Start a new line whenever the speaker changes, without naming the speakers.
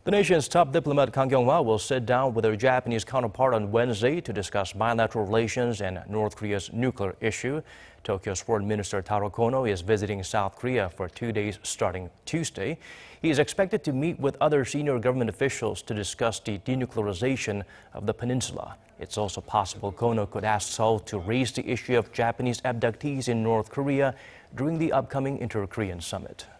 The nation's top diplomat Kang Kyung-hwa will sit down with her Japanese counterpart on Wednesday to discuss bilateral relations and North Korea's nuclear issue. Tokyo's Foreign Minister Taro Kono is visiting South Korea for 2 days starting Tuesday. He is expected to meet with other senior government officials to discuss the denuclearization of the peninsula. It's also possible Kono could ask Seoul to raise the issue of Japanese abductees in North Korea during the upcoming inter-Korean summit.